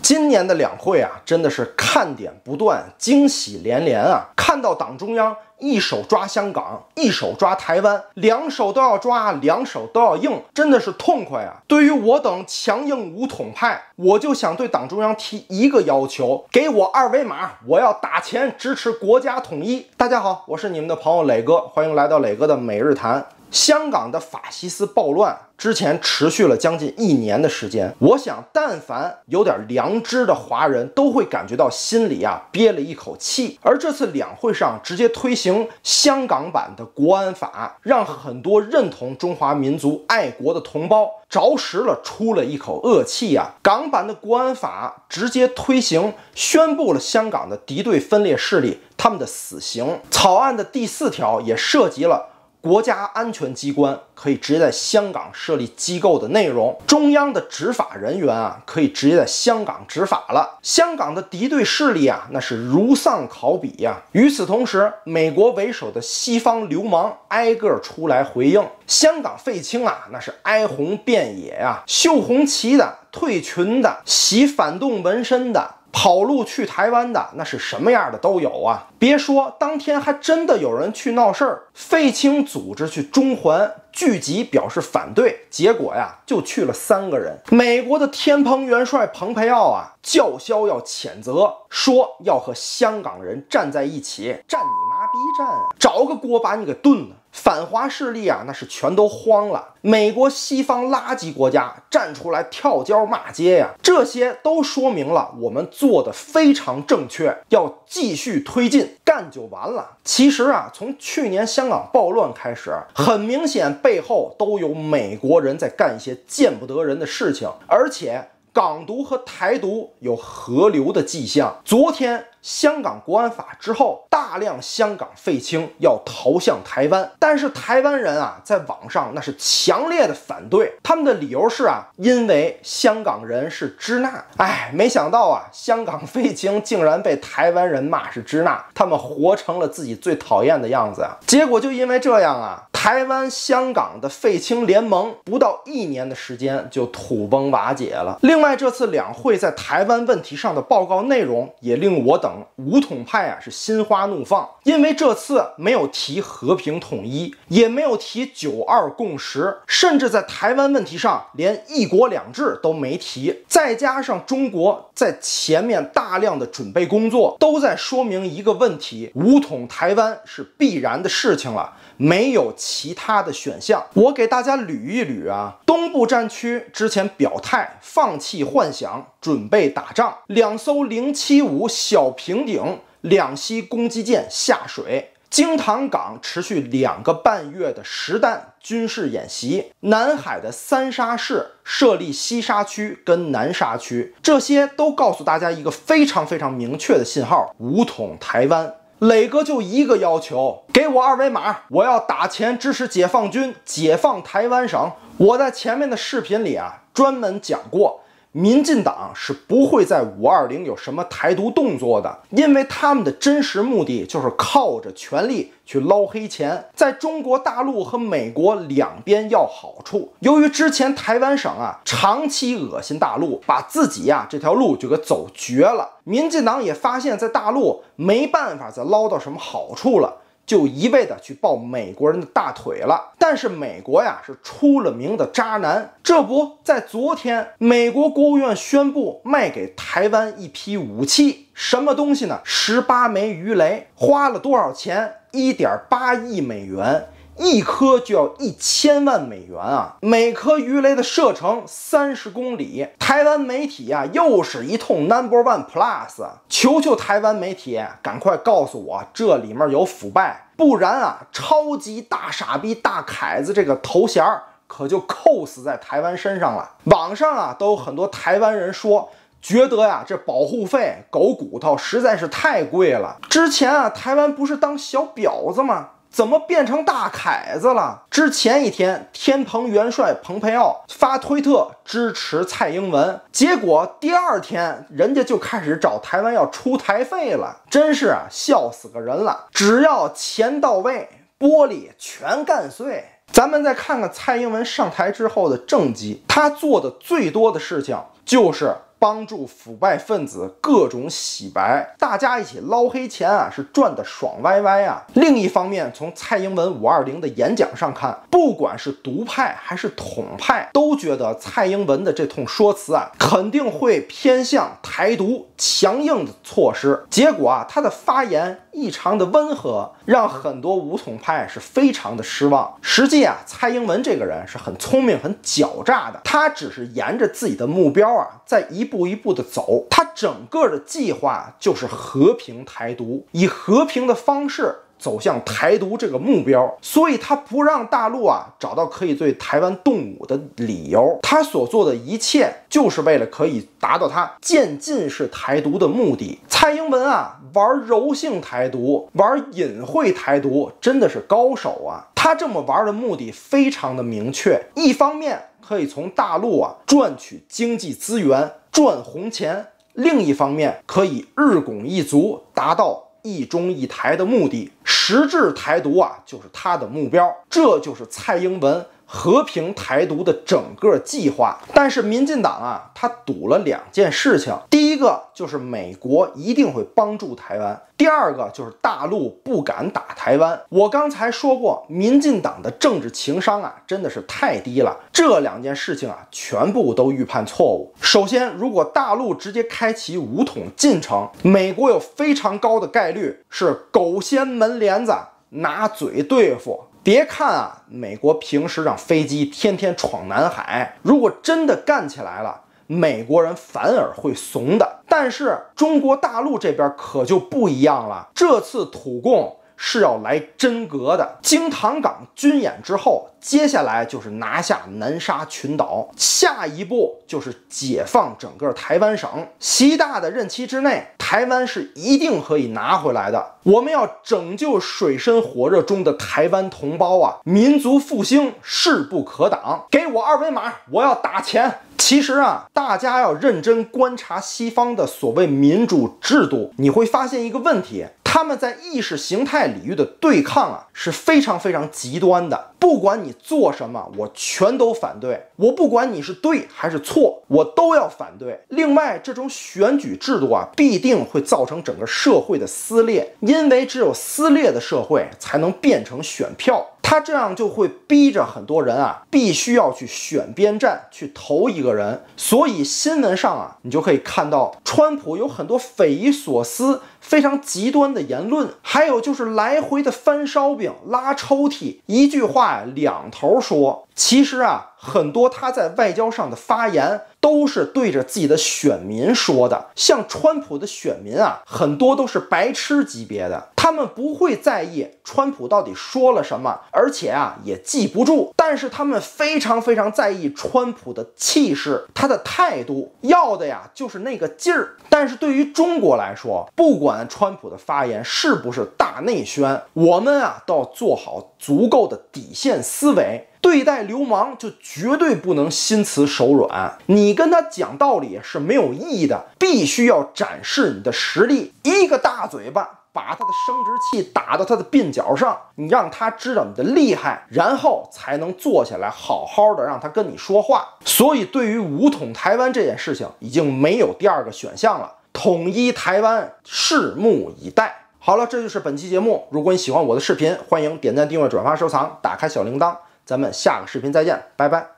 今年的两会啊，真的是看点不断，惊喜连连啊！看到党中央一手抓香港，一手抓台湾，两手都要抓，两手都要硬，真的是痛快啊！对于我等强硬武统派，我就想对党中央提一个要求：给我二维码，我要打钱支持国家统一。大家好，我是你们的朋友磊哥，欢迎来到磊哥的每日谈。香港的法西斯暴乱之前持续了将近1年的时间，我想但凡有点良知的华人都会感觉到心里憋了一口气。而这次两会上直接推行香港版的国安法，让很多认同中华民族爱国的同胞着实了出了一口恶气啊！港版的国安法直接推行，宣布了香港的敌对分裂势力他们的死刑。草案的第4条也涉及了国家安全机关可以直接在香港设立机构的内容，中央的执法人员可以直接在香港执法了。香港的敌对势力那是如丧考妣呀。与此同时，美国为首的西方流氓挨个出来回应，香港废青那是哀鸿遍野呀，绣红旗的、退群的、洗反动纹身的、跑路去台湾的，那是什么样的都有啊！别说，当天还真的有人去闹事儿，废青组织去中环聚集表示反对，结果就去了3个人。美国的天蓬元帅蓬佩奥叫嚣要谴责，说要和香港人站在一起，站你妈逼站找个锅把你给炖了。反华势力那是全都慌了，美国西方垃圾国家站出来跳脚骂街呀，这些都说明了我们做的非常正确，要继续推进，干就完了。其实从去年香港暴乱开始，很明显背后都有美国人在干一些见不得人的事情，而且港独和台独有合流的迹象。昨天香港国安法之后，大量香港废青要逃向台湾，但是台湾人在网上那是强烈的反对，他们的理由是因为香港人是支那。没想到香港废青竟然被台湾人骂是支那，他们活成了自己最讨厌的样子结果就因为这样台湾香港的废青联盟不到1年的时间就土崩瓦解了。另外，这次两会在台湾问题上的报告内容也令我等武统派是心花怒放，因为这次没有提和平统一，也没有提9·2共识，甚至在台湾问题上连1国2制都没提。再加上中国在前面大量的准备工作，都在说明一个问题：武统台湾是必然的事情了，没有其他的选项。我给大家捋一捋东部战区之前表态放弃幻想，准备打仗，2艘075小平顶两栖攻击舰下水，京塘港持续2个半月的实弹军事演习，南海的3沙市设立西沙区跟南沙区，这些都告诉大家一个非常非常明确的信号：武统台湾。磊哥就一个要求，给我2维码，我要打钱支持解放军解放台湾省。我在前面的视频里专门讲过，民进党是不会在5·20有什么台独动作的，因为他们的真实目的就是靠着权力去捞黑钱，在中国大陆和美国两边要好处。由于之前台湾省长期恶心大陆，把自己这条路就给走绝了，民进党也发现在大陆没办法再捞到什么好处了，就一味的去抱美国人的大腿了。但是美国是出了名的渣男，这不在昨天美国国务院宣布卖给台湾一批武器，什么东西呢？18枚鱼雷，花了多少钱？1.8亿美元，一颗就要1000万美元每颗鱼雷的射程30公里。台湾媒体又是一通 No.1 Plus， 求求台湾媒体赶快告诉我这里面有腐败，不然超级大傻逼大凯子这个头衔可就扣死在台湾身上了。网上都有很多台湾人说，觉得这保护费狗骨头实在是太贵了。之前台湾不是当小婊子吗？怎么变成大凯子了？之前一天，天蓬元帅蓬佩奥发推特支持蔡英文，结果第2天人家就开始找台湾要出台费了，真是笑死个人了。只要钱到位，玻璃全干碎。咱们再看看蔡英文上台之后的政绩，他做的最多的事情就是帮助腐败分子各种洗白，大家一起捞黑钱啊，是赚得爽歪歪啊。另一方面，从蔡英文520的演讲上看，不管是独派还是统派，都觉得蔡英文的这通说辞啊，肯定会偏向台独强硬的措施。结果啊，他的发言异常的温和，让很多武统派是非常的失望。实际啊，蔡英文这个人是很聪明、很狡诈的，他只是沿着自己的目标啊，在一步一步的走。他整个的计划就是和平台独，以和平的方式走向台独这个目标，所以他不让大陆啊找到可以对台湾动武的理由。他所做的一切就是为了可以达到他渐进式台独的目的。蔡英文啊，玩柔性台独，玩隐晦台独，真的是高手啊！他这么玩的目的非常的明确，一方面可以从大陆啊赚取经济资源，赚红钱；另一方面可以日拱一卒，达到一中一台的目的。实质台独啊，就是他的目标，这就是蔡英文和平台独的整个计划。但是民进党啊，他赌了2件事情，第一个就是美国一定会帮助台湾，第二个就是大陆不敢打台湾。我刚才说过，民进党的政治情商啊，真的是太低了。这2件事情啊，全部都预判错误。首先，如果大陆直接开启武统进程，美国有非常高的概率是狗掀门帘子，拿嘴对付。别看啊，美国平时让飞机天天闯南海，如果真的干起来了，美国人反而会怂的。但是中国大陆这边可就不一样了，这次土共是要来真格的。京塘港军演之后，接下来就是拿下南沙群岛，下一步就是解放整个台湾省。习大的任期之内，台湾是一定可以拿回来的。我们要拯救水深火热中的台湾同胞啊！民族复兴势不可挡。给我2维码，我要打钱。其实啊，大家要认真观察西方的所谓民主制度，你会发现一个问题，他们在意识形态领域的对抗啊，是非常非常极端的。不管你做什么，我全都反对。我不管你是对还是错，我都要反对。另外，这种选举制度啊，必定会造成整个社会的撕裂，因为只有撕裂的社会才能变成选票。他这样就会逼着很多人啊，必须要去选边站，去投一个人。所以新闻上啊，你就可以看到川普有很多匪夷所思、非常极端的言论，还有就是来回的翻烧饼、拉抽屉，一句话2头说。其实啊，很多他在外交上的发言都是对着自己的选民说的。像川普的选民啊，很多都是白痴级别的，他们不会在意川普到底说了什么，而且啊也记不住，但是他们非常非常在意川普的气势，他的态度，要的呀就是那个劲儿。但是对于中国来说，不管川普的发言是不是大内宣，我们啊都要做好足够的底线思维。对待流氓就绝对不能心慈手软，你跟他讲道理是没有意义的，必须要展示你的实力。一个大嘴巴把他的生殖器打到他的鬓角上，你让他知道你的厉害，然后才能坐下来好好的让他跟你说话。所以对于武统台湾这件事情，已经没有第2个选项了，统一台湾，拭目以待。好了，这就是本期节目。如果你喜欢我的视频，欢迎点赞、订阅、转发、收藏，打开小铃铛。咱们下个视频再见，拜拜。